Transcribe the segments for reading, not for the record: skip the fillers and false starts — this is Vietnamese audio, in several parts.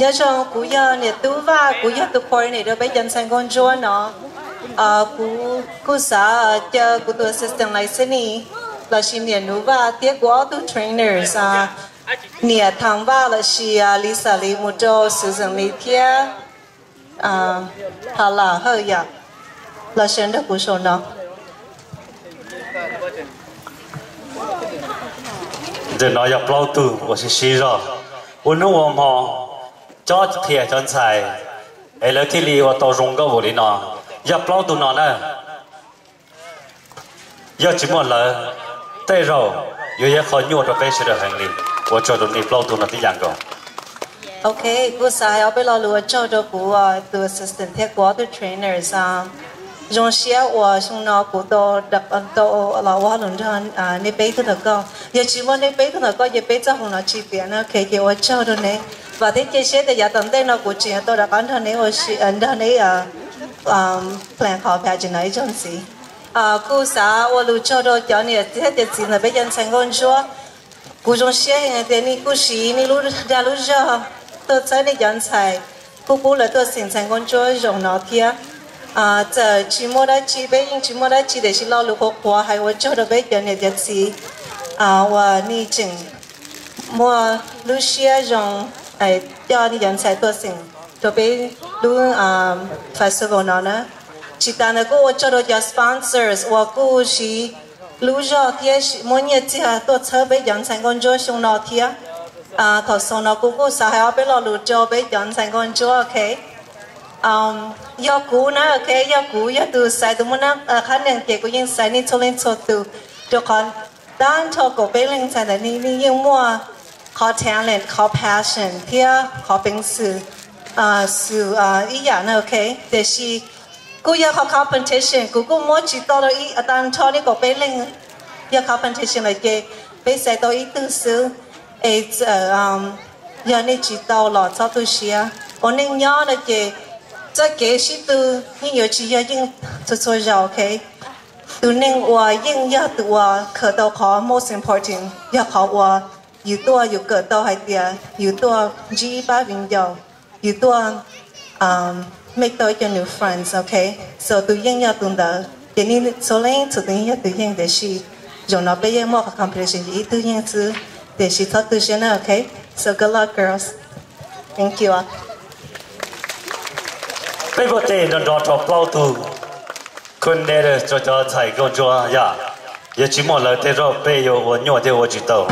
nhớ rằng cú giờ nhiệt tú và cú giờ tú khôi này được bây giờ sang con chúa nó cú xã chờ cú tu assistant license là chỉ nhiệt nú và tiếc quá tu trainers nhiệt thằng và là chỉ Lisa Lee một chỗ sử dụng lý thia hà là hơi ya là xem được cú số nó giờ nói nhập lâu tu của sĩ rồi uốn nụ mà cho thiệt cho xài ấy là thì li và tàu rong cái vụ này nó nhập lâu tu nó nè giờ chỉ muốn là tay rồi giờ khó nhua cho cái sự được hành lý và cho tụi nhập lâu tu nó tí dạng rồi ok cú sai ở bên lúa cho cho cú tu assistant theo quá tu trainers dùng xe và xong nó cú to đặc ăn to là quá lớn hơn nếp bấy thứ nào có giờ chỉ muốn nếp bấy thứ nào có giờ bấy cho hồng nó chỉ tiền nó kể kể và cho đó này và thế cái xe thì giờ tận đây nó cũng chỉ tôi đã bán thân này và chỉ ăn thân này plan khó phải chỉ nói trong gì cú sa và lúa cho đó cho này thế thì chỉ là bây giờ thành công chưa cú dùng xe hiện tại này cú xí này lúa ra lúa cho tôi thấy này dọn xài cú là tôi sinh thành công chưa dùng nó kia giờ chỉ mua đã chỉ bây giờ chỉ mua đã chỉ để chỉ lo lúa hoa hay là cho được bây giờ này thì chỉ và ni chừng mua lúa xe dùng cho đi dọn xài tôi sinh rồi bây lúa festival nó nữa chỉ ta là cô cho được cho sponsors và cô chỉ lúa cho thì mỗi ngày chỉ tôi chơi bây dọn xài con cho xong nó thì thọ xong nó cô sao hay bây lo lúa cho bây dọn xài con cho ok do cũ na ok do cũ do từ sai từ muốn khả năng kể của những sai nên cho lên cho từ cho con đang cho cổ bé lên sai là ni những mua có talent có passion thì có bình sự sự ý dạng ok để khi cũ do có competition cũ cũng muốn chỉ to rồi đang cho đi cổ bé lên do competition là cái bé sai to ý từ sự giờ nên chỉ to là cho tôi xia còn nên nhớ là cái在给是都你有只要应做绕 OK， 都能我应要都我可到考 most important 要考我有多有个到还点有多 G8 vinho有多make 到一个 new friends OK，so 都应要懂得，给你做人做人要都应的是用到毕业末 competition 一都应是的是他都先了 OK，so good luck girls，thank you 啊。 bây giờ thì nó đòi cho bao tu con đây cho thầy con cho ya giờ chỉ một lời thế rồi bây giờ我nhỏ thì我知道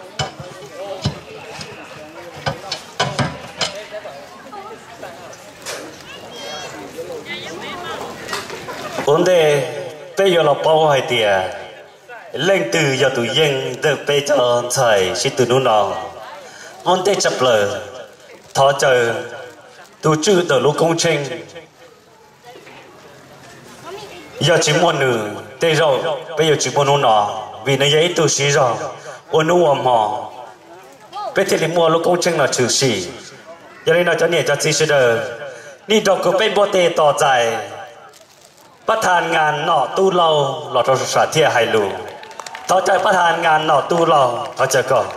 vấn đề bây giờ là bao hay tiền lên từ giờ tụi dân được bây giờ thầy chỉ từนู้นnào vấn đề chấp lời thọ chờ tu chữ từ lúc công trình giờ chỉ muốn nữ đây rồi bây giờ chỉ muốn nó vì nó giấy tu sĩ rồi ôn nu họ bây giờ thì mua lúc công trình là trừ sĩ giờ đây nó cho nhẹ cho sĩ sẽ đời đi đọc có bên bộ tê tỏ dài bắt thàn ngàn nọ tu lâu lọt trong xã thiệt hay lù thọ chạy bắt thàn ngàn nọ tu lâu thọ chạy còn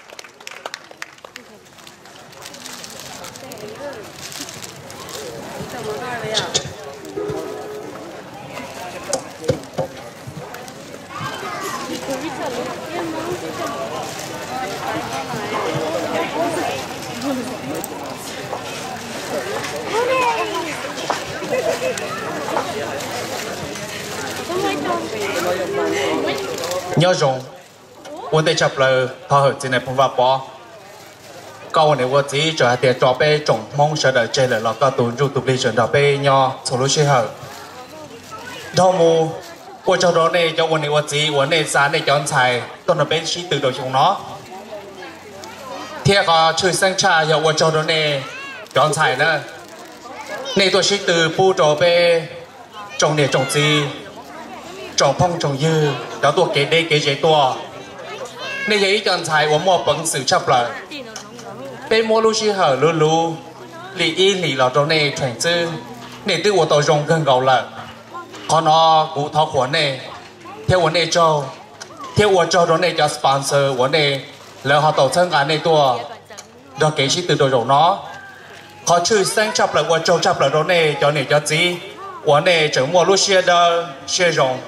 nhớ rồi, vấn đề chấp là phá hủy trên này phong pháp bỏ. Câu này vấn đề cho tiền cho bé trồng mong sợ đợi chơi là các tuần du tục đi chuyển đào bé nhỏ số lối chơi hở. Đâu mù, tôi cho đó này cho vấn đề sáng này chọn xài tôi là bé chỉ từ đầu trong nó. Thiệt có chơi sang trà giờ tôi cho đó này chọn xài nữa. Này tôi chỉ từ bu cho bé trồng này trồng gì trồng phong trồng dư đó tôi kể đây kể chế tôi nên vậy chọn xài của mua bằng sự chấp là bên mua lu chi hở lu lu lì in lì lọ chỗ này chuyển chữ nên từ tôi dùng gần gầu là còn nó cũng tháo khoản này theo vấn đề cho theo vấn cho đó này cho sponsor vấn đề là họ tổ chức cái này tôi đó kể chỉ từ đầu nó họ chữ sang chập lại qua châu chập lại đó này cho gì của này chữ mua lúc xe đó xe rồng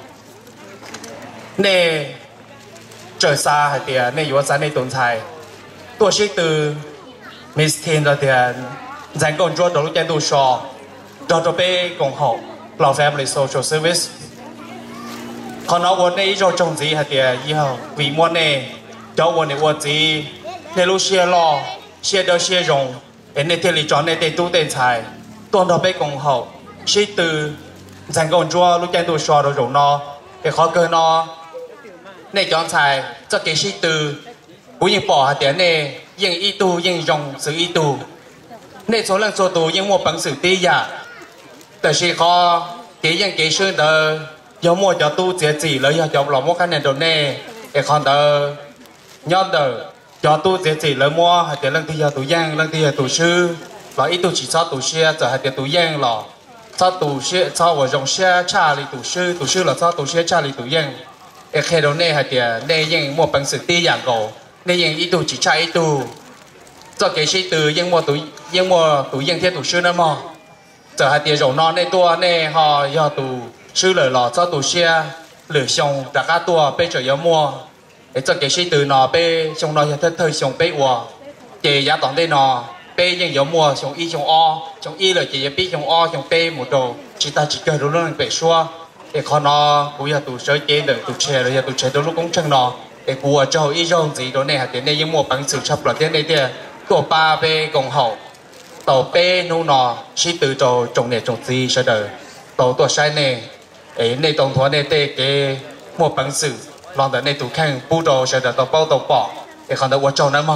này trở xa hay tiền này yếu xa này tồn tại tôi sẽ từ Miss Thiên ra tiền dành công cho đầu lúc chân đủ sò cho bé công học lao family social service còn nó muốn này cho trồng gì hay tiền gì hả vì muốn này cho muốn này muốn gì này lúc xe lo xe đó xe rồng em này thì lý chọn này để tu tiền tài tuần đó bé công học sẽ từ dành công cho lúc chân đủ sò rồi nó để khó cơ nó này chọn tài cho cái sĩ từ cũng như bỏ hạt tiền này những y tu những dòng sự y tu này số lần số tu những một bằng sự tí giảแต่是เขาcái những cái sự đó有冇叫tu解gì了要叫老莫看见到呢也看到nhon đó叫tu解gì了莫hạt tiền lần thứ tu yang lần thứ tu sư và y tu chỉ cho tu xe giờ hạt tiền tu yang là cho tu xe cho vào dòng xe cha li tu sư là cho tu xe cha li tu yangเขตเราเนี่ยฮะเดียเนี่ยยังมัวเป็นสิ่งที่อย่างก่อเนี่ยยังอีตูจีใช้อีตูจะเกี่ยชีตูยังมัวตูยังเทียตูชื่อนั่นมั้งจะฮะเดียเรานอนในตัวเนี่ยฮะยอตูชื่อเลยหล่อจะตูเชียหรือชงจากการตัวไปเจอยมัวจะเกี่ยชีตูนอไปชงนอจะเธอชงไปวัวเกี่ยยาตอนได้นอไปยังยมัวชงอีชงอ้อชงอีเลยเกี่ยปีชงอ้อชงเป้หมดโดจีตาจีเกิดรู้เรื่องไปชัวđể con nó cũng giờ tụ sới chế được tụ chè rồi giờ tụ chè đôi lúc cũng chân nó để của cho ý dòng gì đó này hạt tiền này những một bằng sự chấp là tiền này tiền của ba về cộng hậu tàu pe nu nó chỉ từ cho trồng này trồng gì sẽ đời tàu tuổi sai này ấy này tổng thoại này tê cái một bằng sự lòng đời này tụ khang bu đồ sẽ đời tàu bao tàu bỏ để còn được của trồng nữa mà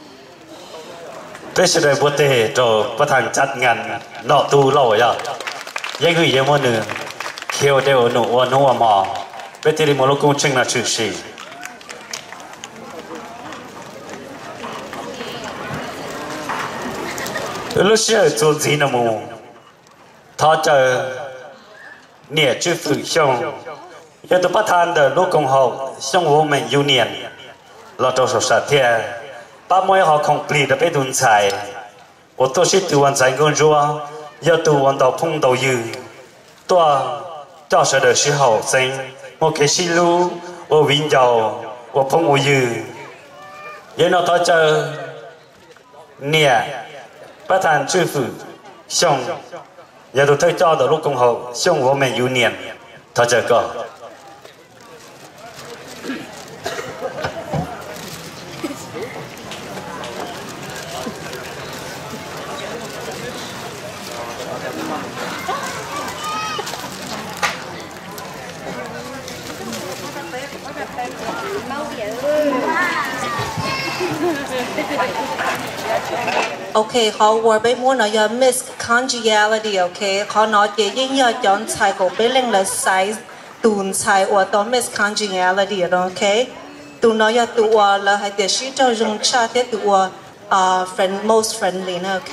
thế sẽ đời bữa tê cho bắt thằng chặt ngàn nọ tu lâu rồiยังคือยังวันหนึ่งเขียวเดียวหนูวันหัวหมอเป็นที่มรกุชิงนาชื่อสีลูกเชื่อ做gìนะมู他จะเนี่ยชื่อฝึกช่อง要ตัวประธาน的ลูกของเขาช่อง我们unionเราตัวสุดสัตย์เทียป้ามวยเขาคงปลีดไปดุนใจ我都是读完才工作要读完到碰到有ตัว教学的时候真我给西路我วิ่งยาว我碰我有然后他就เนี่ยประธานชื่อฝึกช่องอย่าดูเธอเจ้า的ลูกของเขาช่อง我们union他这个 OK เขาว่าไปมั่วหน่อย miscongeniality OK เขาหน่อยเยี่ยงๆย้อนใช้ก็ไปเล่นเลยไซส์ตูนใช้ว่าตัว miscongeniality OK ตูนหน่อยตัวแล้วให้เดี๋ยวชี้เจ้าจงชาติตัวfriend most friendly นะ OK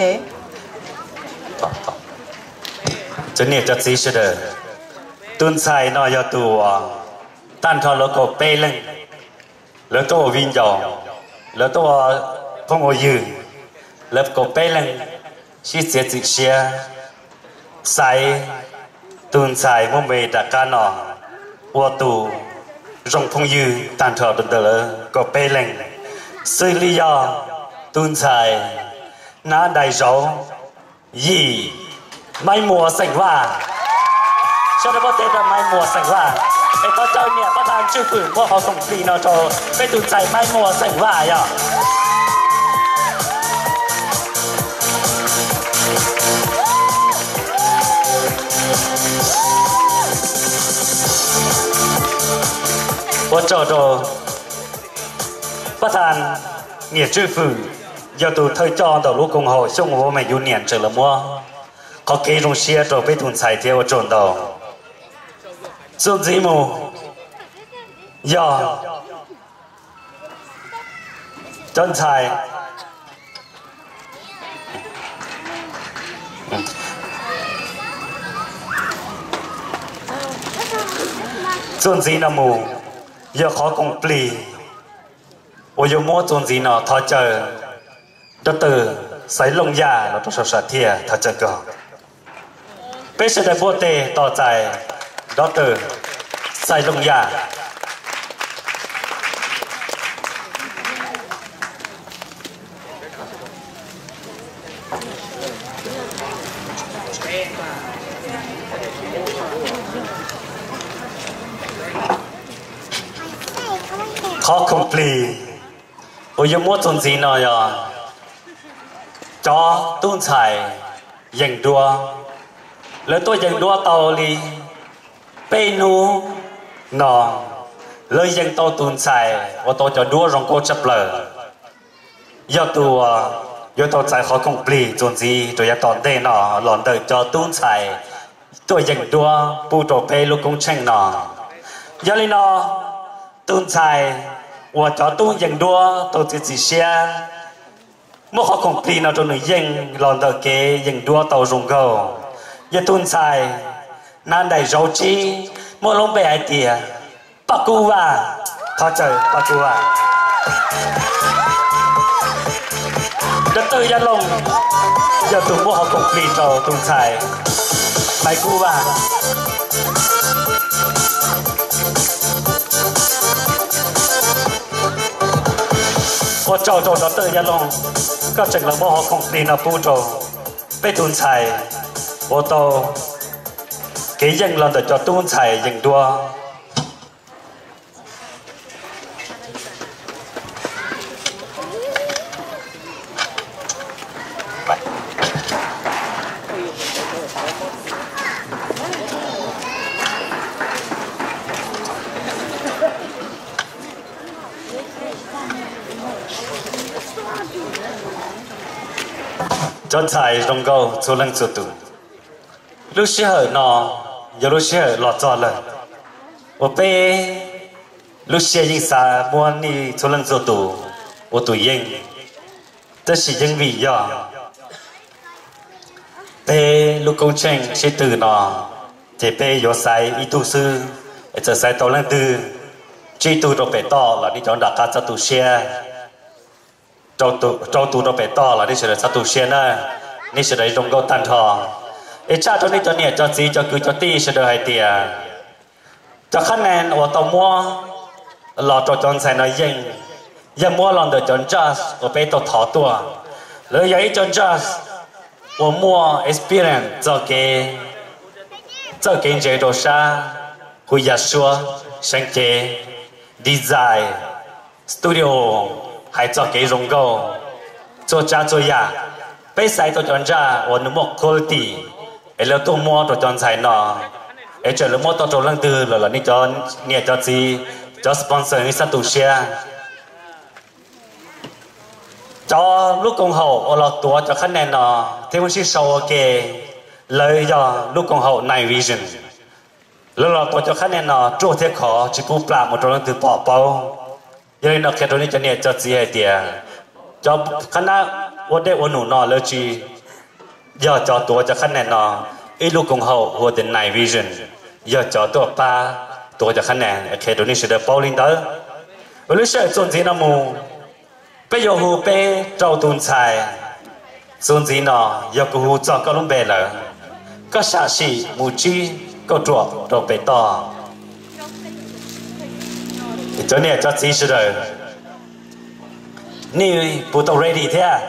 จะเนี่ยจะซีเสดตูนใช้หน่อยตัวตั้งเขาแล้วก็ไปเล่นแล้วตัววิ่งยาวแล้วตัวพงยืนแล้วก็ไปเล่นชีเสียจิเชียใส่ตูนใส่มุ่งไปดักการหนอวัวตูรงพงยืนตั้งเขาตัวเดิมก็ไปเล่นซื้อลียาตูนใส่น้าได้โจยี่ไม่มัวสังว่าชาวบ้านเต้นไม่มัวสังว่าไอ้พ่อเจ้าเนี่ยประธานชื่อฝืนพวกเขาส่งปีนอโจไปตูนใส่ไม่มัวสังว่าอ่ะ我找到ประธานเนี่ยชื่อฝืน要ดูเธอจอ到ลูกของเขาช่วง我们有年这了么เขาเกยรงเชียตัวไปทุนใส่เที่ยวจน到ส่วนจีมูย่อจนใส่ส่วนจีนามูอย่าขอกงปลีโอยมัวส่วนจีนาทอเจอดเตอร์ใส่ลงยาเราต้องสาธิตถ้าจะก็เป็นสิ่งที่พูดเตต่อใจด็อกเตอร์ใส่ลงยาขอคอมพลีโอ้ยมัวจนจีนอ่ะจอตุ้นไฉยังดัวแล้วตัวยังดัวเตาลีเปนูนอเลยยังโตตุ้นไฉว่าโตจะดัวรองโกจับเลยยอดตัวยอดตัวใจขอคอมพลีจนจีตัวยาตอนเต้นอหลอนเตยจอตุ้นไฉตัวยังดัวปูตัวเปลูกกงเช่งนอยาลีนอตุ้นไฉ我找东人多都自己些，莫好空皮那种人，让到给人多到容够，一顿菜难得肉鸡，莫弄白一点，八股啊，他就八股啊，这都一弄，要顿莫好空皮找顿菜，白股啊。我找到这一龙，ก็จึงเราบอกของปีนาปูโจไปตุนชัย我到给人เราจะตุนชัยยังดัวจนชายตรงก็สุลังสุดตุลูกเชื่อนอยาลูกเชื่อหลอดจอเลยว่าเป้ลูกเชื่อยิงสาบัวนี่สุลังสุดตุว่าตุยิงแต่สิยังวิ่งย่อเป้ลูกกงเชงใช้ตื่นนอเจเป้ยอใส่อีตุซื้อจะใส่ตัวลังตื่นจีตูเราไปต่อแล้วนี่จอนดักการจะตุเชียchâu tu nó phải to là đi sẽ là sát tu xuyên á, đi sẽ là trong câu tan thọ, ấy cha cho đi cho nhẹ cho gì cho cứ cho ti sẽ được hay tiền, cho khách này ở tàu mua, lọ cho chọn xài nói dinh, giờ mua lần được chọn jazz, ở bên tàu thọ tua, rồi giờ chọn jazz, ở mua experience cho cái chế độ sa, hui ya xua, sáng chế, design, studio hay cho cái rong go cho cha cho ya bây giờ tôi chọn ra ổn một quality là tôi mua tôi chọn xài nọ chờ là mua tôi chọn lần tư là đi chọn nhẹ cho gì cho sponsor đi sát tụ share cho lúc công hậu là tua cho khách này nọ thế muốn sau cái lời cho lúc công hậu night vision là tua cho khách này nọ chỗ thế khó chỉ phụ làm một lần tư bỏ bao giờ này nó cái đồ này cho nên cho gì hay tiền cho khán giả vấn đề vấn nụ nọ lời chi giờ choตัวcho khán giả nọ ít lúc cùng hậu hoặc đến night vision giờ choตัวbaตัวcho khán giả cái đồ này sẽ được bao linh tới và lúc sau chuyện gì nó mù bây giờ hồ bé trâu tuần xài chuyện gì nọ giờ cô hồ cho các lông bè là các xã sĩ mù chi có chuột rồi bé to cho nên cho chị sẽ rồiนี่ปูต้อง ready เท่า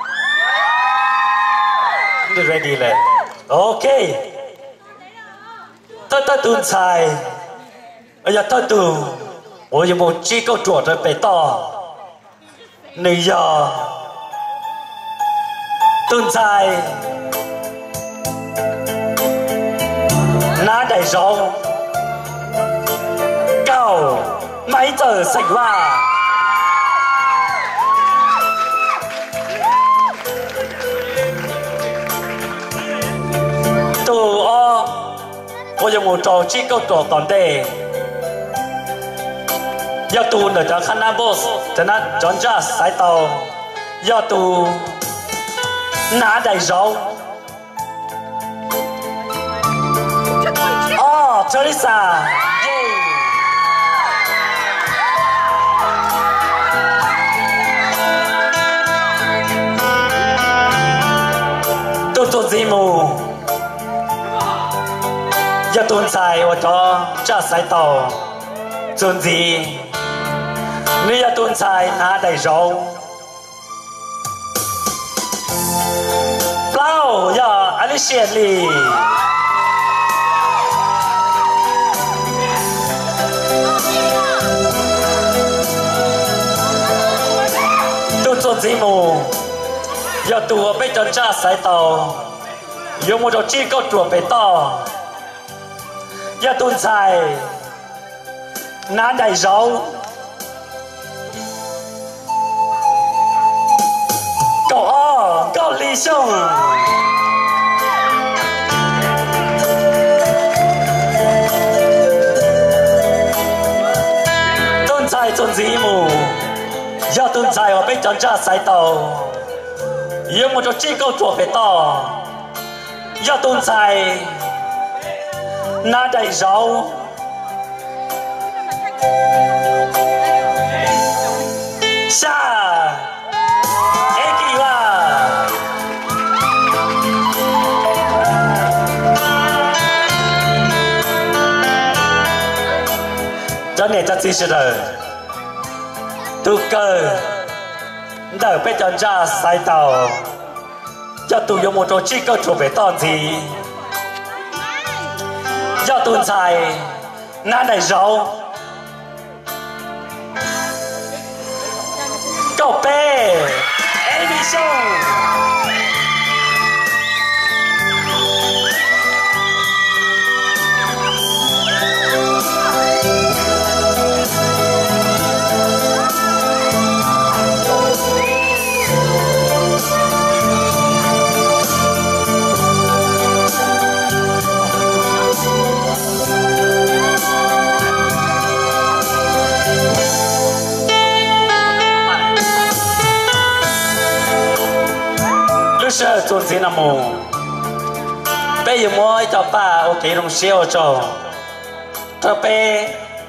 นี่ ready เลยโอเคถ้าตุนชายอย่าถ้าตุน我有冇知個做得被多你呀ตุนชาย拿大手go mấy giờ sạch qua tù có dùng một trò chi câu trò toàn đề do tù để cho khăn nam boss cho nên chọn ra sải tàu do tù nã đầy rau Teresa giờ tuần sai và cho cha sai tàu chuyện gì nếu giờ tuần sai ná đầy rau bao giờ anh xiên lì tôi chuyện gì mù giờ tụi bây giờ cha sai tàu dùng một chỗ chi câu chuột bể to giờ tuần sai ná đầy rau cậu lý xong tuần sai tuần gì mù giờ tuần sai ở bên chân cha sai tàu dùng một chỗ chi câu chuột bể to giờ tuần sai ná đầy rau xa ê kỳ hoa cho nên cho chị sẽ đời tu cơ đợi bây giờ ra sai tàu cho tụi dùng một chỗ chi cơ chủ về tòn gì cho tuần sai ná đầy rau cậu bé em đi xong sợ chuẩn gì nằm mù bây giờ mỗi cho ba ok đồng siêu cho bé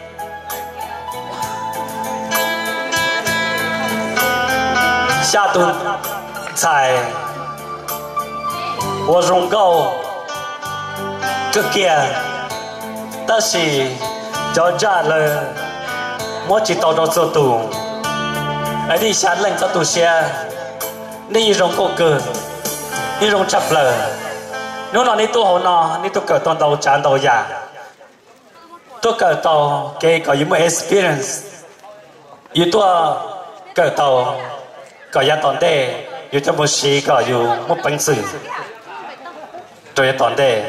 下顿菜我用够个件但是就炸了我只到到做度而你下冷做度些你用够个นี่ลงจับเลยนู้นนี่ตัวหัวหน้านี่ตัวเกิดตอนเราจานเราอยากตัวเกิดต่อเกย์ก็ยังไม่ experience อยู่ตัวเกิดต่อก็ยังตอนเด็กอยู่จะมุชีก็อยู่มุปังสื่อตัวยังตอนเด็ก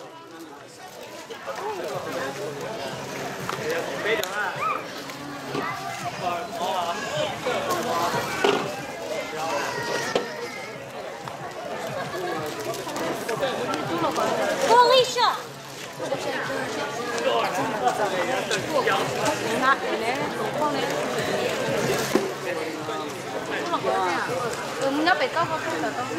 nhớ bị có không được không?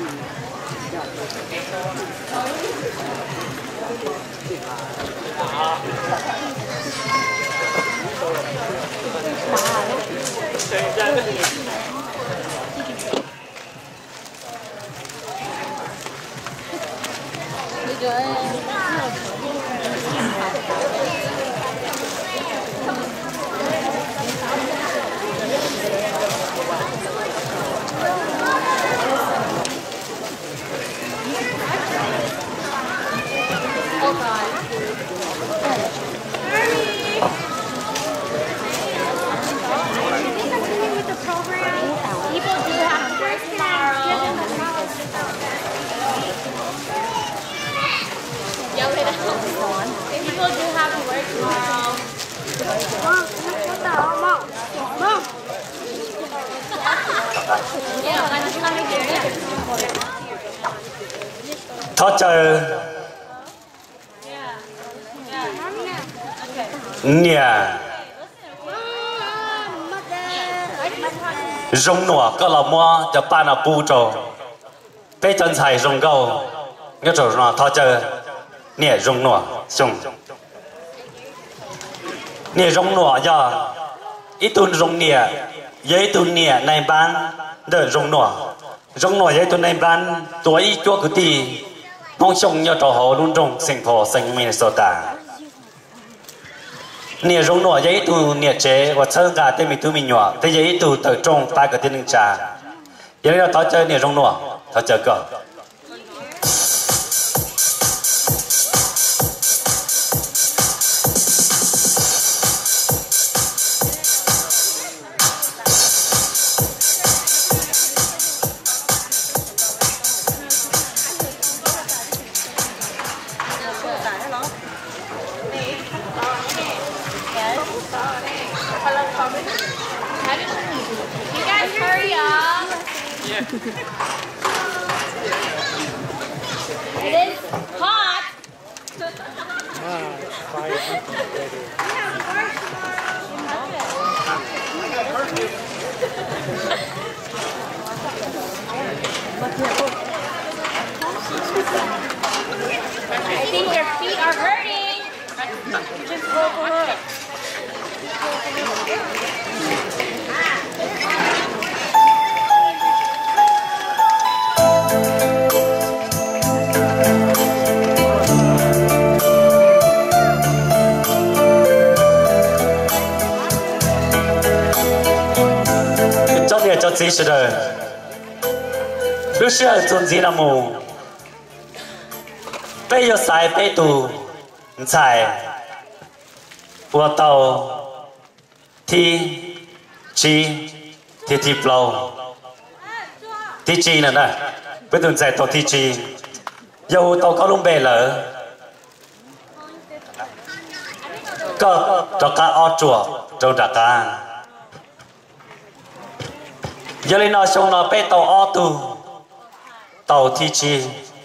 People do have to work tomorrow. Thoát chờ nhà rong nọ có là mua cho ba nào pu trò bé chân xài rong câu cái trò nọ thoát chờ nè rong nọ xong nè rong nọ giờ ít tuần rong nè giấy tuần nè này bán đỡ rong nọ giấy tuần này bán tuổi ít chỗ cái gì mong chồng nhớ trò hồ luôn trong sinh phò sinh Minnesota nè rong nọ giấy tu nè chế và chơi gà tên mình tu mình nhỏ thế giấy tu từ trong tay cái tên trà giờ này tao chơi nè rong nọ tao chơi cờ You guys hurry up. It is hot. I think your feet are hurting. Just go for it. cho gì sự đời lúc xưa chuẩn gì là mù bây giờ xài bây tù xài của tàu thì chi thì flow thì chi nữa nè bây giờ xài tàu thì chi dầu tàu có lông bè lỡ có cho cá o chùa trong đặc ca giờ lên nó xong nó bé tàu o tu tàu thi chi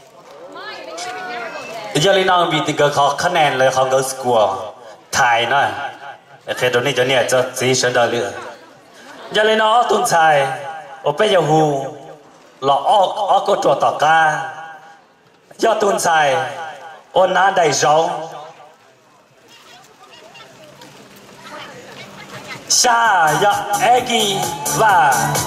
giờ lên nó bị tình cờ khó khăn nèเลยเขาก็กลัวถ่ายหน่อยโอเคตรงนี้จะเนี่ยจะสีเฉินเดลือgiờ lên nóตุนชายโอเปยาหูหล่ออก็ตัวต่อกาgiờตุนชายโอน้าได้ร้องSa ya egi va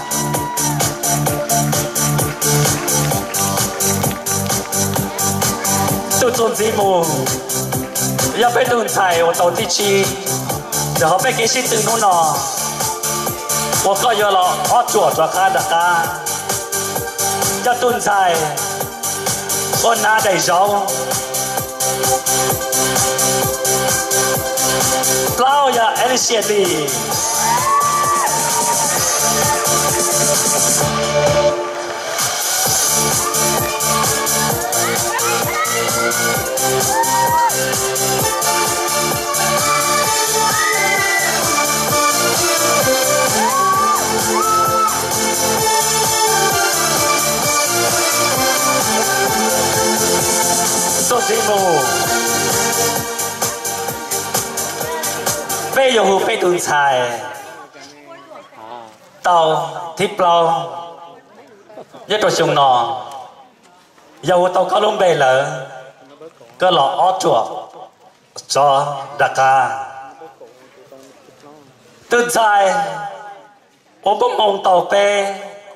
tu tôn gì mù ya phải tuần chạy ở tàu chi để họ phải cái gì từ nó nọ我个月了我做做卡的卡ya tuần chạy我拿得着Claudia Elisieli Tosimo bây giờ hụt bây tuần xài tàu thịt lâu nhất là sùng nọ dầu tàu có lông bề lỡ có lọ ót chuột cho đặc ca tuần xài ôm bông mông tàu pe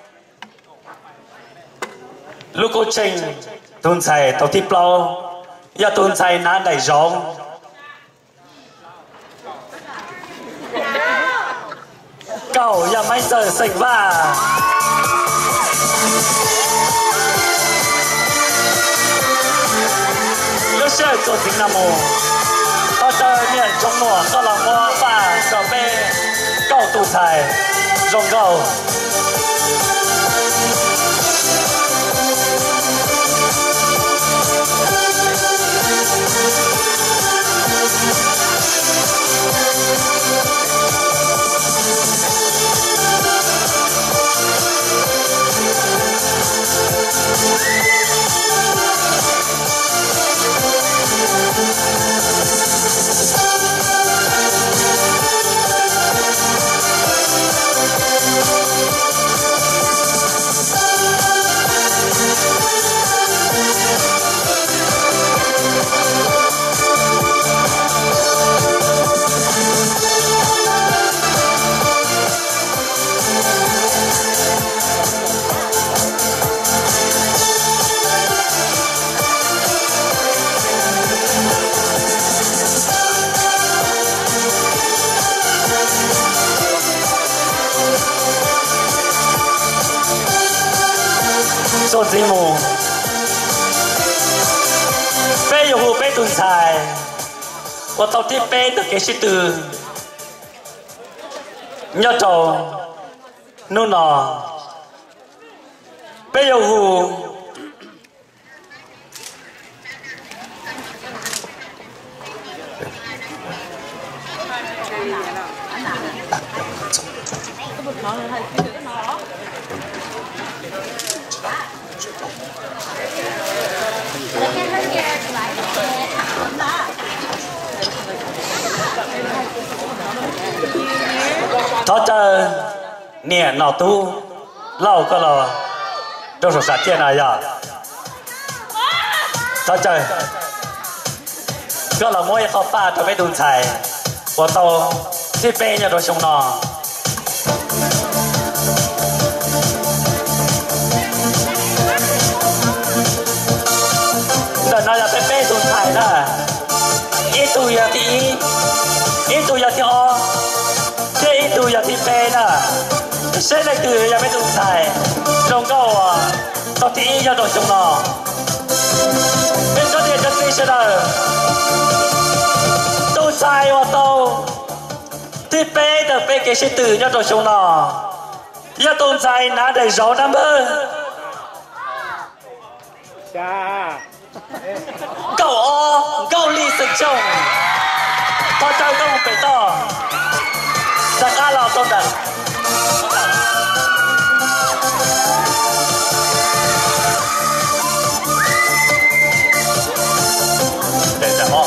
lúc cô trình tuần xài tàu thịt lâu giờ tuần xài nán đầy rong cậuอย่าไม่เจอสิ่งว่าlúc xưa做tiếng nam mô có chờ nhận trong mùa có lòng hoa và cờ bê cậu tụ thải rồng gầu số gì mù bé yêu hù bé tuần xài và tao tiếp bé từ cái sĩ từ nhớ trâu nô nọ bé yêu hù thọ chờ nè nào tu lâu có là trong số sát tiền này à thọ chờก็เราไม่เข้าป้าจะไม่ดูนชัยว่าโตที่เป็นอย่างเราชงนอแต่เราอยากเป็นดูนชัยนะอีตัวอย่างที่อีตัวอย่างที่อ๋อเจ้าอีตัวอย่างที่เป็นนะเส้นในตัวยังไม่ดูนชัยตรงก็ว่าตอนที่อีอย่างเราชงนอเป็นตัวเดียวจะตีเสด็จsai hoa tàu thì bé được bé cái sĩ tử nhớ rồi xuống nọ nhớ tôn sai ná đầy gió năm ơ cậu ly sừng trông to chơi không phải to giặc a lò tôn đằng để trả họ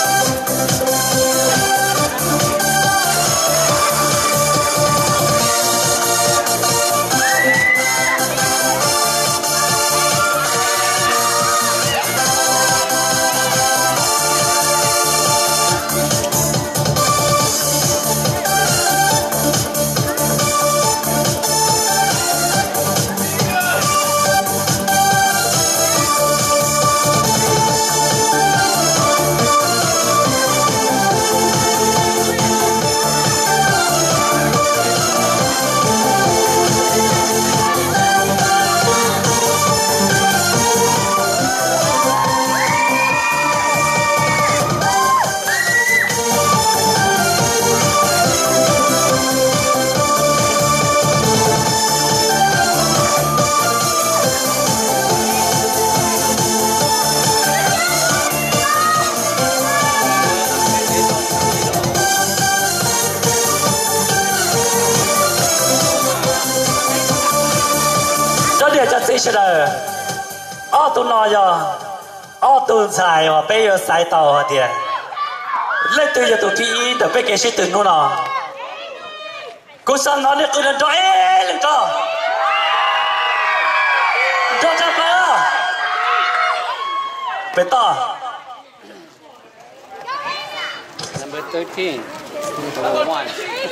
sẽ là ô tô nói giờ ô tô xài và bây giờ xài tàu hả tiền lấy từ giờ tụi thi được bây cái sĩ tử nữa nọ cô sang nói được lần cho lần cho phải bây to Number 13 number 1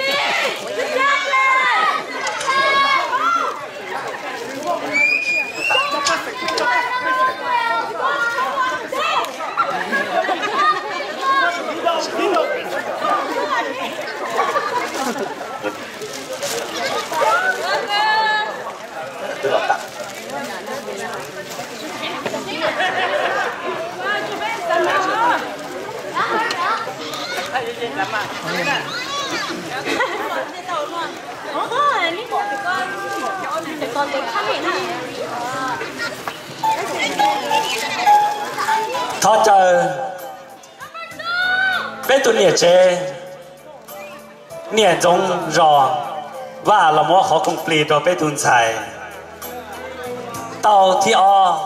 thọ chờ bé tụi nhẹ chế nhẹ giống rò và là mua khó complete rồi bé tụi xài tàu thì o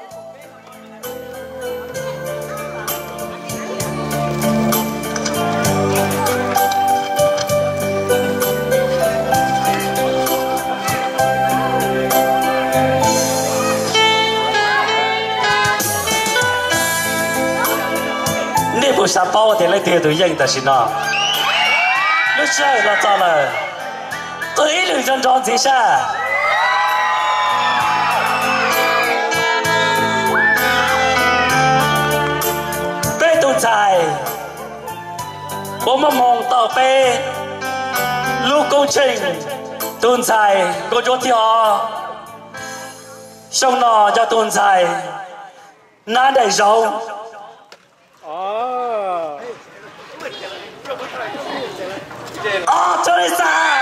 sao bao thì lấy tiền từ dân ta xin nó lúc sau là cho là tôi ý lượng dân tròn gì sao bé tuần xài bố mà mong tàu bé lúc công trình tuần xài cô cho thì họ xong nó cho tuần dài nó đầy rau Teresa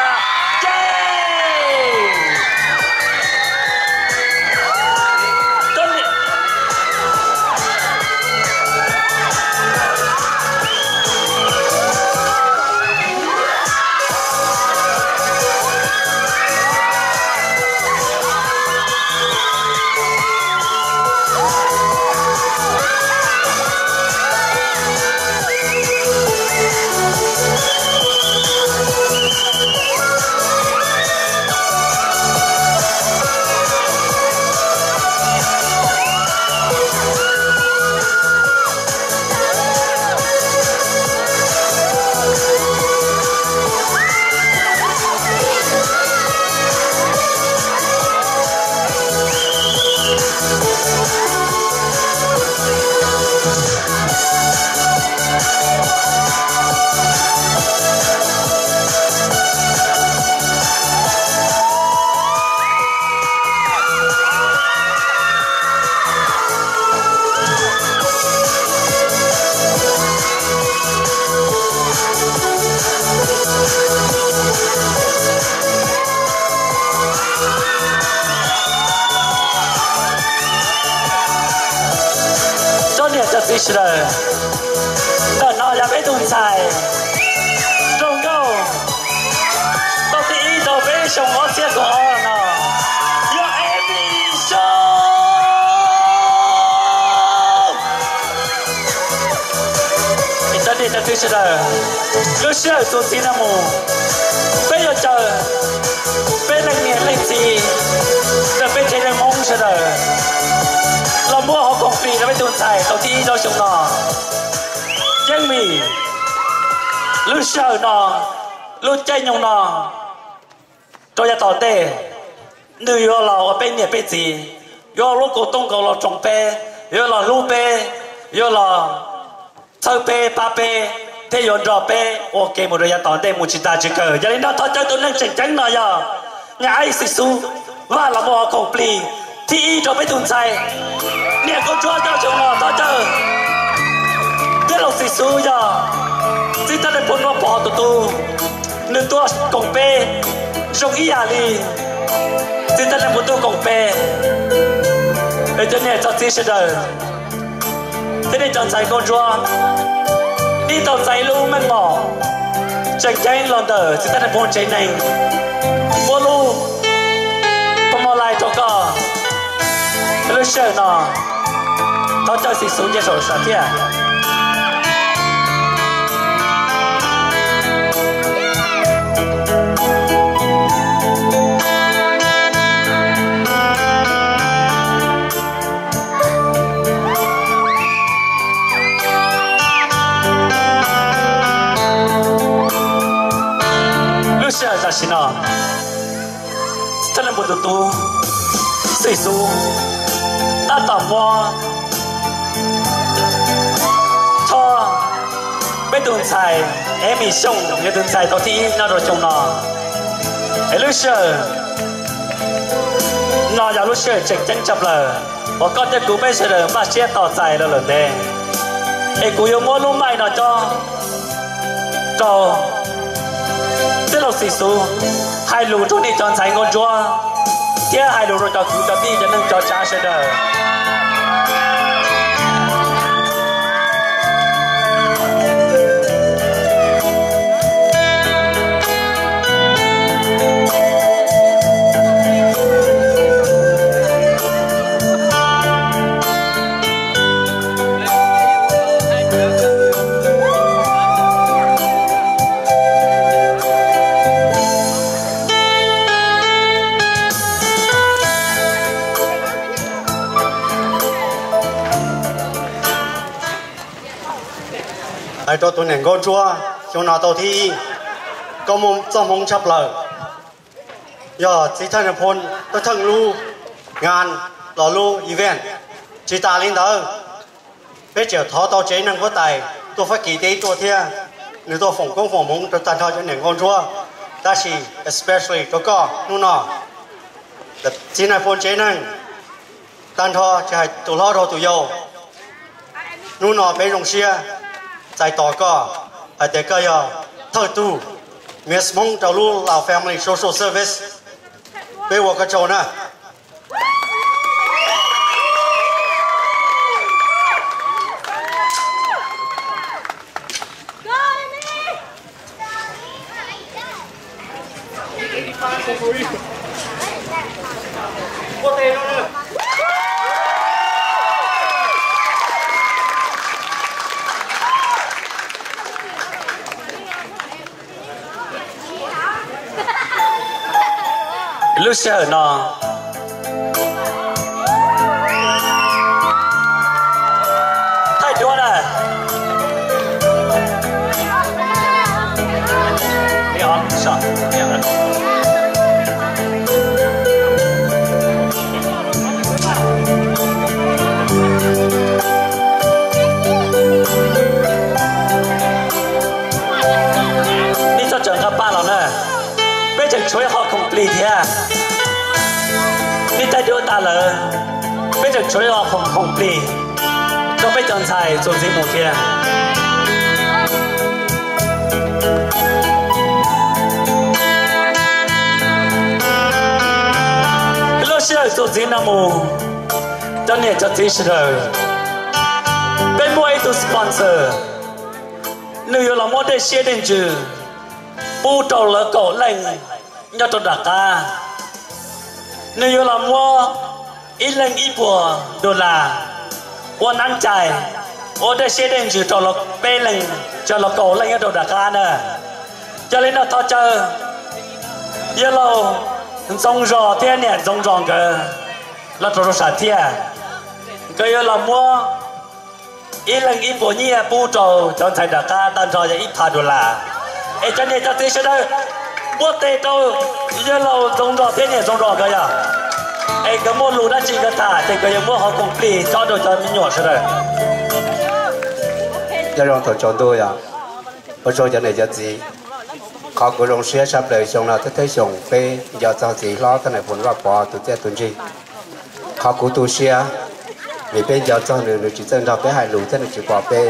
Fisher, đợt nó là bé tuần xài, rồng câu, tao thì tao bé sông ó xe của nó, yo em đi sông, Kita đi tới Fisher, lúc xưa tôi xin làm mù, bây giờ chờ, bé lại nghe lại gì, giờ bé chơi đang mong sao đời. Là mua họ công ty nó mới tuần xài tao thi đâu chúng nó nhưng mì lúc sợ nó lúc chơi nhung nó tôi đã tỏ tê nữ yo là ở bên nhà bên gì yo lúc cổ tung cầu là trồng bê yo là lu bê yo là sơ bê ba bê thế yo đỏ bê ok một đôi tỏ tê một chỉ ta chỉ cờ cho nên nó thôi chơi tôi nên chỉnh chắn nó giờ nhà ai xì xu và là mua họ công ty thì cho mấy tuần xài nè con chúa cho chúng nó tao chờ cái lộc xì xu giờ chỉ ta để bốn nó bỏ tụi tu nên tôi công bê trong ý à đi chỉ ta để bốn tôi công bê để cho nè cho xí sẽ đời thế nên chọn xài con chúa đi tàu xài luôn mang bỏ chẳng cháy lon tờ chỉ ta để bốn cháy này mua luôn không mua lại cho cò lúc sợ nó tao cho xí xuống cho sổ sạch thiệt lúc sợ ra xí nó thật là một tụi tu xí xuống ta tỏ mò cho bên tuần xài em bị sông người tuần xài tao thi nó rồi chồng nó ấy lúc sợ nó giờ lúc sợ chỉnh chắn chập lờ và con trai cú bây giờ mà chia tỏ xài là lần đây ấy cú yêu mua lúc mày nó cho tức là xì xu hai lũ chúng đi chọn xài ngon chúa kia hai lũ rồi cho cứu cho đi cho nên cho cha sẽ đời ai cho tôi nền con chúa chúng nó tàu thi có mong trong mong chấp lời giờ chỉ thân là phone tôi thân lu ngàn lò lu event chỉ ta lên đó bây giờ thọ tàu chế năng có tài tôi phải kỳ tế tôi thia nếu tôi phòng công phòng mong tôi tận thôi cho nền con chúa ta chỉ especially tôi có nu nọ chỉ là phone chế năng tan thọ chạy tụ lo rồi tụ dầu nu nọ bé rồng xia chạy tỏ co ở để cơ giờ thợ tu miss mong trâu lu lão family social service bé vợ cái chỗ nè Cô tê nó nữa. Lúc sợ nó太多了，你好，上两个。你做整个巴佬呢？被整吹好 complete 呀！你带丢大了，被整吹好 complete， 都被整菜做节目天。老师做节目，当年做主持人，被某一度 sponsor， nếu là một đề xe đến chữ bu trầu lỡ cổ lệnh nhớ trò đặc ca nếu là mua ít lệnh ít bùa đồ là quân ăn chạy ô đề xe đến chữ trò lỡ bê lệnh cho lỡ cổ lệnh nhớ trò đặc ca nè cho nên là thọ chờ giờ lâu dòng rò thiên nè dòng rò cơ là trò sả thiên cơ là mua ít lần ít bộ nhia bu trầu cho thầy đặc ca tan trò cho ít thà đồ là ấy cho nên cho tí sẽ đây bút tê trâu giờ lâu giống trò thế này giống trò cơ à ấy cái môn lù đã chỉ cái thả thì cái môn họ cũng pli cho đồ cho mình nhỏ sẽ đây giờ rồi tôi chọn tôi à bây giờ này giờ gì họ cũng rong xe sắp đời xong là thấy xong pe giờ cho gì lo cái này vốn là bỏ tụi trẻ tuần gì họ cũng tu xe vì bây giờ cho người chỉ dân đọc cái hai lũ thế này chỉ bỏ pe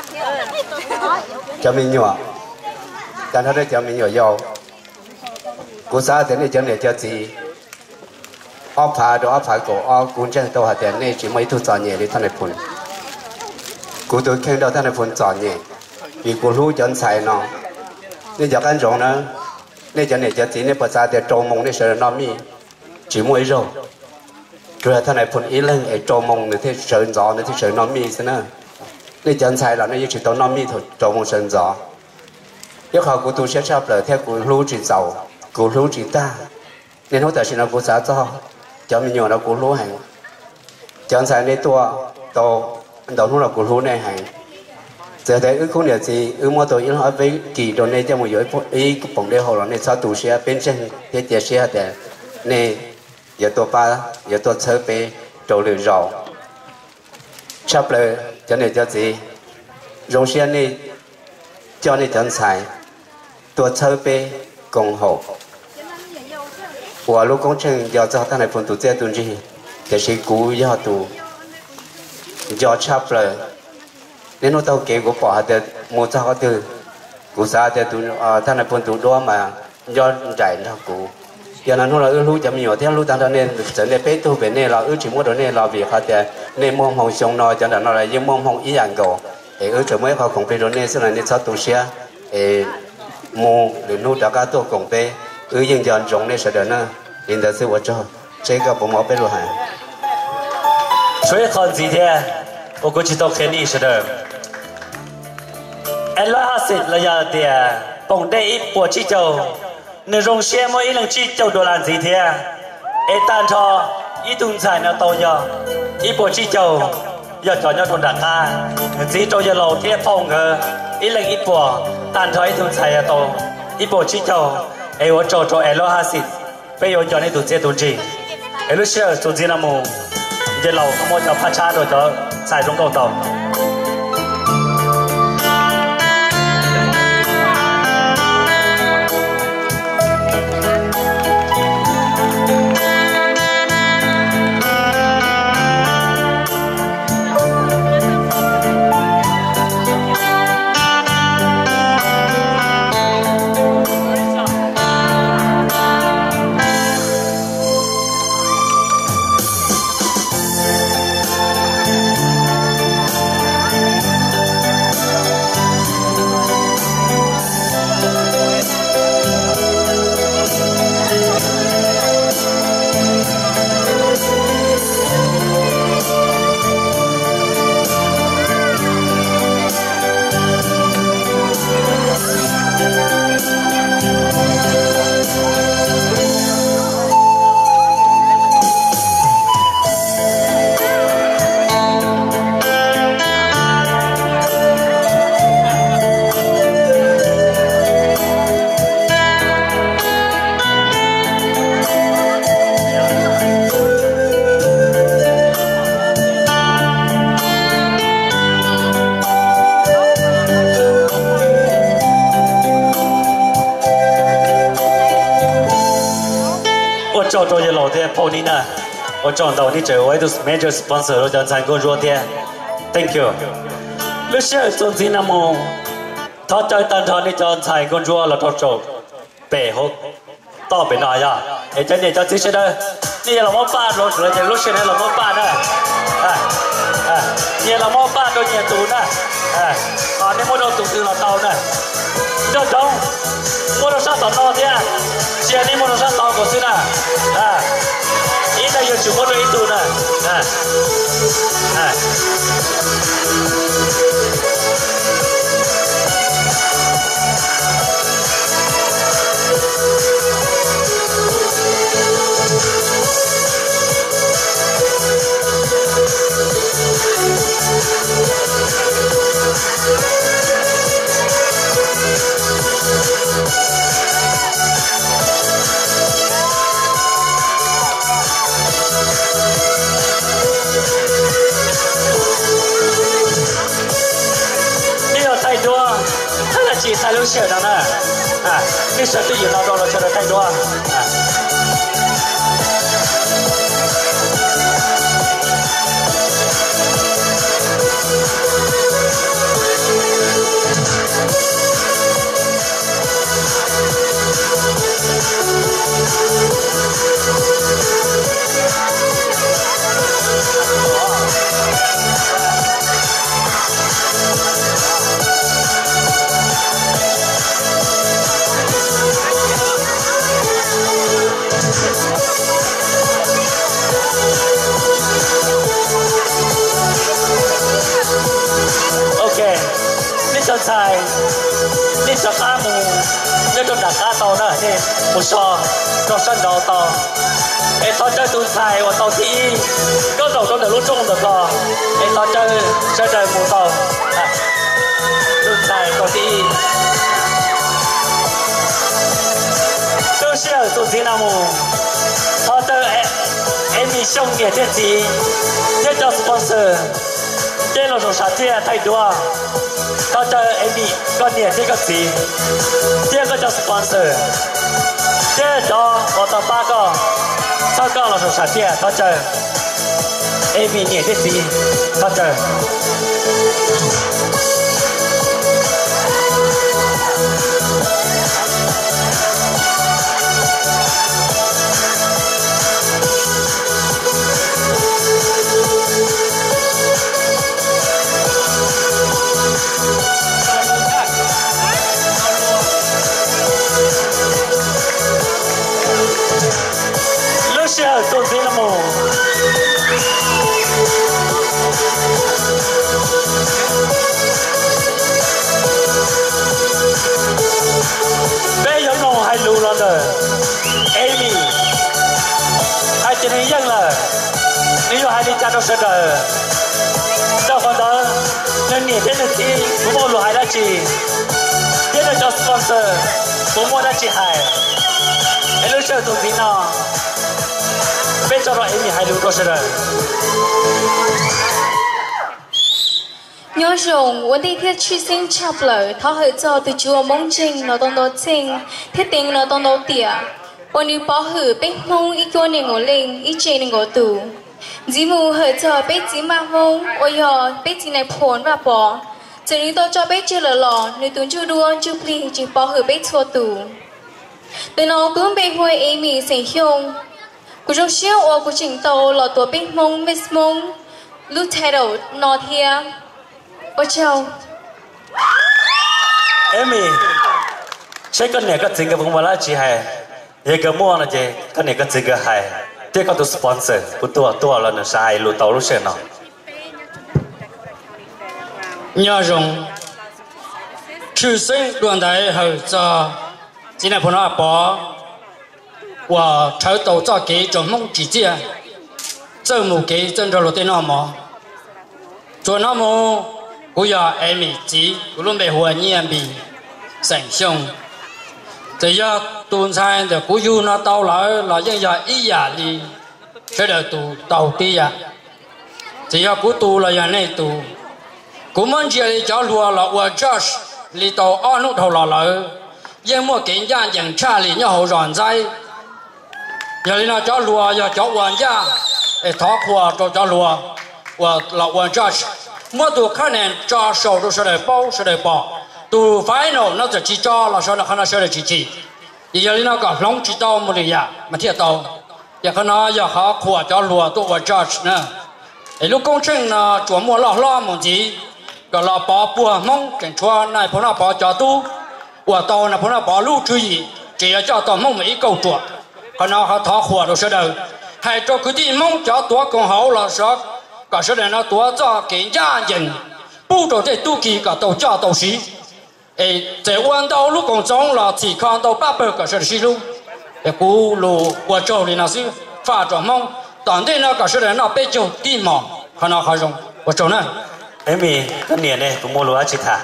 cho mình nhỏ cho nó đấy cho mình nhỏ giàu cú xã thế này cho này cho gì áp phá đồ áp phá cổ áp cuốn chân đâu hạt tiền này chỉ mấy thu chọn nhẹ đi thằng này phun cú tôi khen đâu thằng này phun chọn nhẹ vì cú lú chọn xài nó nên giờ cái rong nữa nên cho này cho gì nên bắt ra để trâu mông nên sợ nó mi chỉ mỗi rồi rồi thằng này phun ít lần ở trâu mông nữa thì sợ gió nữa thì sợ nó mi thế nữa nên chọn xài là nó chỉ tao nó mi thôi trâu mông sợ gió nếu họ của tôi sẽ sắp lại theo của lúa chỉ giàu của lúa chỉ ta nên hỗ trợ xin nó của xã cho mình nhỏ nó của lúa hàng chọn xài này tao đầu lúc là của lúa này hàng giờ thấy ước không được gì mua tôi ít hỏi với kỳ đồ này cho một giới ý cái bóng đây họ này sao tủ xe bên trên thế chia xe để này giờ tôi ba giờ tôi chơi về trâu lửa rau sắp lại cho này cho gì rong xe này cho nên chọn xài tôi chơi về công hộ và lúc công trình giờ cho ta này phần tụ chế tụ gì để sĩ cũ giờ tụ giờ chắp lại nên nó tao kể của bỏ để mua cho họ từ cũ xa để tụ ta này phần tụ đó mà do chạy ra cũ giờ nó là lú chậm nhiều theo lú ta nên trở nên bé tu về nên là chỉ mua đồ nên là việc họ để nên mong hồng xong nó cho nên nó là những mong hồng ý dạng cầu để trở mới vào công ty đồ nên sẽ là nên sao tụ xe mua để nuôi đã cá to công ty dân dân trồng nên sẽ đến nữa hiện tại sẽ cho cái bộ máu bên luôn hả? 所看几天，我估计到肯定是的。anh nói hết sự là giờ thì bồng đây ít bộ chỉ châu, nếu dùng xe mỗi lần chỉ châu đồ làm gì thế? Em tan cho ít tuần dài nó to giờ, ít bộ chỉ châu giờ cho nhau thôn đặt ca, chỉ châu giờ lâu thế phong cơ, ít lần ít bộ tan cho ít tuần dài to, ít bộ chỉ châu, em tôi cho em nói hết sự, bây giờ cho nên tụi trẻ tụi gì, em nói xe tụi gì làm mù, giờ lâu không có cho phát cha rồi cho xài trong cầu tàu. cho tôi giờ lẩu thế phong đi nè tôi chọn đầu đi chơi với tôi major sponsor tôi chọn thành công rồi thế thank you lúc xưa tôi xin nam mô thọ chơi tân thọ đi chọn thành công rồi là thọ trộn bể hốt to bể nọ ya để cho nên cho tí xe đâyนี่เราไม่ป้ารถเลยจะรถเช่นเราไม่ป้านะนี่เราไม่ป้าโดนเหยียดตูนะตอนนี้ไม่โดนตูคือเราเตานะเจ้าจ้องไม่โดนซาต่อนอเดียเชียร์นี่ไม่โดนซาต่อกูสินะอีแต่ยังจุดไม่โดนอีตูนะchỉ sai lúc xưa đó nè cái sự tự nhiên nó đó là cho nó thay đổi chân sai đi cho cá mù nếu cho đặt cá tàu nữa thì một sò cho sân đầu tàu để tao chơi tụi sai và tàu thi có đầu trong được lúc trung được rồi để tao chơi chơi trời mù tàu tụi sai tàu thi tôi sẽ tụi thi nào mù tao chơi em bị xong nghề thế gì thế cho sponsor thế là rồi sao thế thay đổi tao chơi em bị con nhện thế cái gì thế cái cho sponsor thế đó có tao ba con sau con là rồi sao thế tao chơi em bị nhện thế gì tao chơi tôi thấy là mồ bây giờ nó hay lù rồi Amy hai chị này dân là nếu hai đi cha đâu sẽ đời đâu còn đó nên nghĩ đến được thì cũng mua lù hai đã chỉ thế là cho sponsor cũng mua đã chỉ hai em lúc sau tôi thấy nó bây giờ rồi em hay lưu đó rồi nhớ rằng vấn đề thiết truy sinh chập lời tháo hơi cho từ chùa mong trình nó đông đó trình thiết tình nó đông đó tỉaวันนี้พอหือเป็นมงอีกตัวหนึ่งหัวเล็งอีเจหนึ่งหัวตู่จีมูเหอเจอเป็นจีมามงโอยอเป็นจีในผลว่าปอจะนี้ตัวจอเป็นจีหล่อในตุนจูดวนจูพลีจีพอหือเป็นชัวตู่แต่น้องกุ้งเป็นหัวเอมี่เสียงยงกูจะเชื่อว่ากูจิงโตหล่อตัวเป็นมงมิสมงลูเทโรนอเทียโอเจ้าเอมี่ใช้กันเนี่ยก็จริงกับผมว่าละจีให้ยังก็มั่วนะเจกันเนี่ยก็จริงกับให้เจ้าก็ตัวสปอนเซอร์ผู้ตัวเราเนี่ยใช้รู้ตัวรู้เช่นเนาะ nhớ rằng chư sinh đoàn đại hậu cho chỉ là phun hoa bỏ và trở đầu cho cái trong mong chỉ chia cho một cái chân cho lột tên nó mà cho nó mà bây giờ em mình chỉ luôn bị hòa nhiên bị sản sinh thì giờ tuần sai thì cú du nó tao lại là dân giờ ý giả đi sẽ được tụ đầu tiên à thì giờ cú tụ là giờ này tụ cú muốn chỉ là cháu lùa là và Josh li tàu ăn nút đầu là lại dân mua kiện gia dân cha li nhau hậu ròn dây giờ đi nào cho lúa giờ cho hoàn gia để thọ khoa cho lúa và là hoàn gia mỗi tuổi khả năng cho sầu都是来包是来包tu final 那就只cho là sao là khả năng sẽ là chỉ giờ đi nào cả long chỉ tao một lý à mà thiệt tao giờ khả năng giờ họ khoa cho lúa tu hoàn gia nè lúc công trình là chuẩn mua lo một gìก็เราปอปัวมองกันชัวนายพนักปอจอตู้ว่าตอนน่ะพนักปอลูกช่วยเจียเจ้าตอนมองไม่够ตัวขณะเขาท้อขวดเราเสด็จให้เจ้าคือที่มองเจ้าตัวของเขาเราสักก็แสดงว่าตัวเจ้าเก่งย่าเย็นผู้ตัวที่ตู้กีก็ตัวเจ้าตัวสี在弯道路工中了只看到八百个是西路古路我这里那是发展梦当地那个是人那北京地嘛可能还用我走呢 em mi cái niệm này cũng mua lúa chỉ thả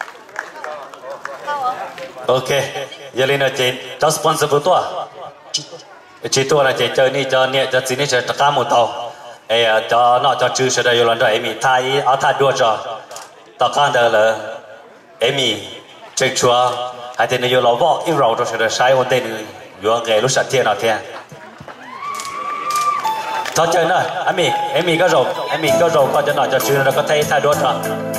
ok giờ lên là chị cho sponsor của tôi chị tôi là chị chơi đi cho niệm cho chị này chơi tất cả một tàu cho nó cho chữ sẽ đây lần đó em mi thay ở thay đua cho tất cả đều là em mi chơi chua hay thì nhiều lão vợ yêu rau cho sẽ sai ổn định vừa nghề lúc sạch thiên nào thiên cho chơi nữa em mi có rồi coi cho nó cho chữ nó có thay đua cho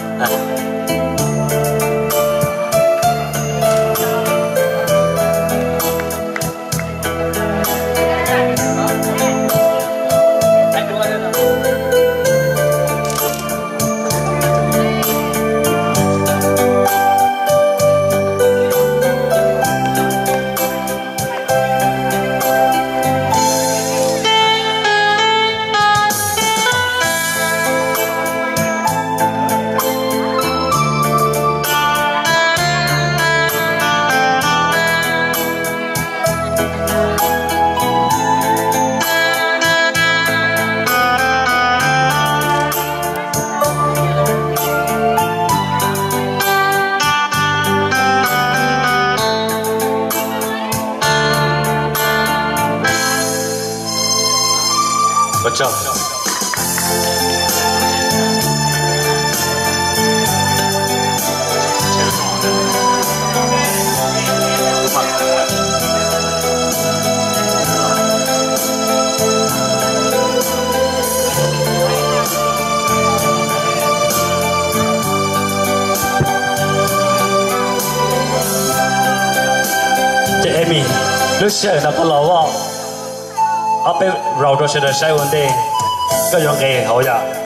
Chào. Chị Amy, lúc xưa là có lẩu không? Ở bên rau đó sẽ được sai vấn đề có những cái hậu dạ